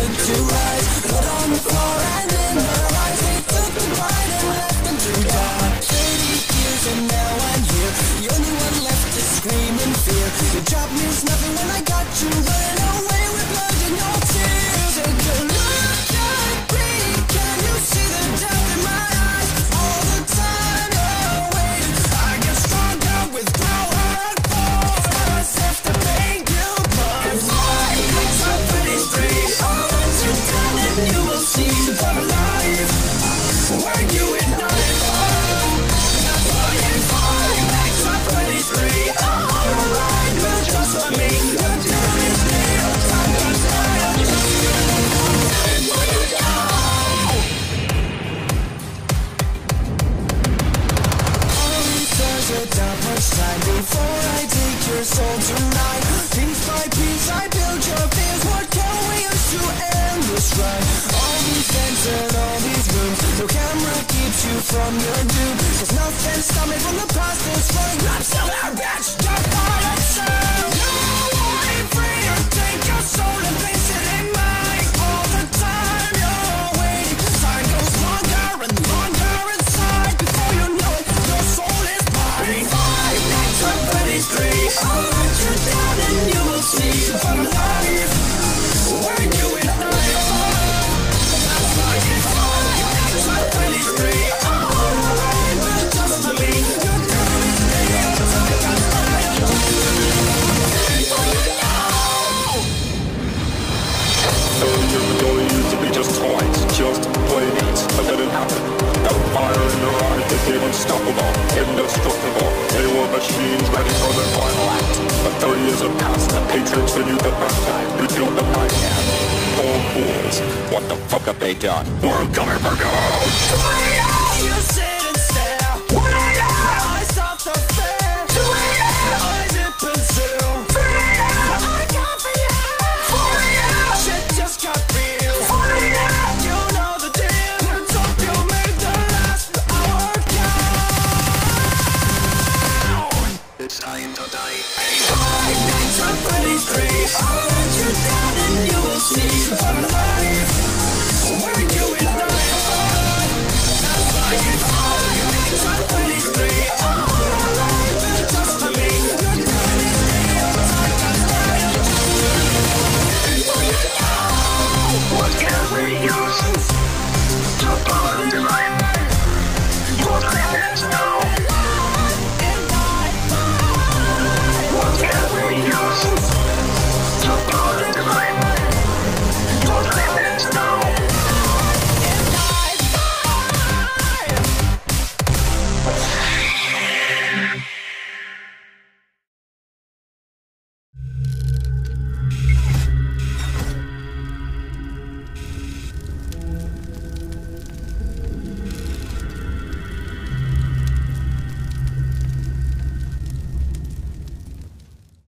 started to rise. Put on the floor and in their eyes they took the bite and left them to die. 30 years and now I'm here, the only one left to scream in fear. Your job means nothing when I got you running away with blood in your tears. And you look at me, can you see the depth in my eyes? All the time you're waiting, I get stronger with power and force. Must have to make you mine. My legs are pretty straight, I'll let you down and you will see the life when you ignite fire. That's why you find my legs are pretty straight. Alright, but just for me, you're doing it still. Time goes by, I'm just waiting for you now. All these stars are down much time before I take your soul tonight. Piece by piece I build your fears. What can we use to end this ride? All these vents and all these rooms, no camera keeps you from your doom. There's nothing stopping from the past that's running. I'm still there, bitch, you're not a soul. You want free or take your soul and place it in mine. All the time you're waiting, time goes longer and longer inside. Before you know it, your soul is mine. My legs are pretty straight, I'll let you down and you will see the life when you ignite fire. That's why you find my legs are pretty straight. Alright, but just for me, you're doing it still. Time goes by, I'm just waiting for you now. Don't used to be just toys, just playmates, but then it happened. The fire in their eyes became unstoppable, indestructible. They were machines ready for their final act. But 30 years have passed, the Patriots renewed the first time, rebuilt the podcast. Poor fools, what the fuck have they done? We're coming for gold! You sit and stare. Eyes off the fair. Eyes dip and still. I come for you. Shit just got real. You know the deal. Let's hope you make the last hour count. It's I am not I. My legs are pretty straight. I'll let you down and you will see the life when you ignite fire. That's why you find your legs are pretty straight. Alright, but just for me, you're doing it still. Time goes by, I'm just waiting for you now. What can we use to bond in my